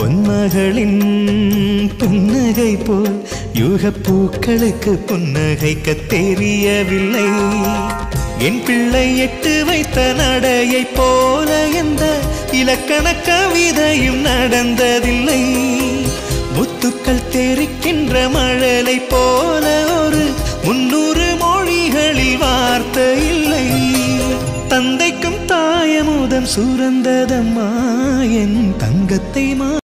பொன்மகளின் புன்னகை போல் யுகப் பூக்களுக்கு புன்னகைக்க தெரியவில்லை. என் பிள்ளை எட்டு வைத்த நடையைப் போல எந்த இலக்கண கவிதையும் நடந்ததில்லை. முத்துக்கள் தெரிக்கின்ற மழலை போல ஒரு 300 மொழிகளில் வார்த்தை இல்லை. தந்தைக்கும் தாயமுதம் சுரந்ததம்மா என் தங்கத்தை